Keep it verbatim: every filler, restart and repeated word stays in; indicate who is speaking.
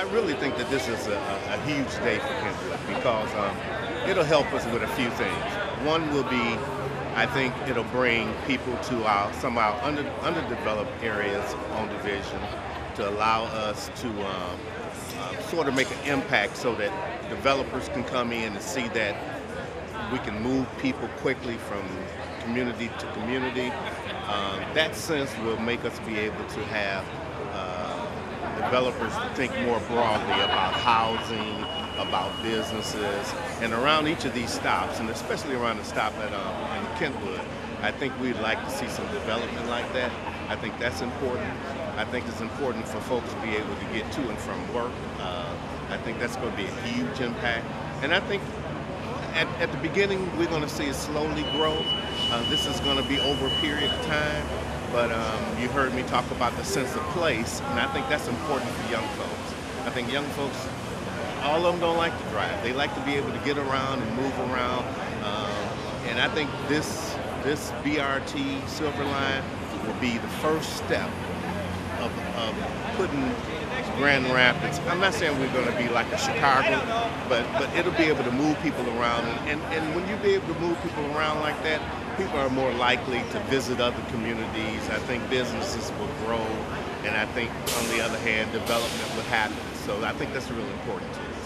Speaker 1: really think that this is a, a, a huge day for Kentwood because um, it'll help us with a few things. One will be, I think it'll bring people to our some of our under, underdeveloped areas on Division to allow us to um, uh, sort of make an impact so that developers can come in and see that we can move people quickly from community to community. Um, that sense will make us be able to have uh, developers to think more broadly about housing, about businesses, and around each of these stops, and especially around the stop at um, in Kentwood, I think we'd like to see some development like that. I think that's important. I think it's important for folks to be able to get to and from work. Uh, I think that's going to be a huge impact. And I think at, at the beginning, we're going to see it slowly grow. Uh, this is going to be over a period of time. But um, you heard me talk about the sense of place, and I think that's important for young folks. I think young folks, all of them don't like to drive. They like to be able to get around and move around. Um, and I think this, this B R T Silver Line will be the first step of, of putting Grand Rapids. I'm not saying we're going to be like a Chicago, but but it'll be able to move people around. And, and when you be able to move people around like that, people are more likely to visit other communities. I think businesses will grow, and I think on the other hand, development will happen. So I think that's really important to us.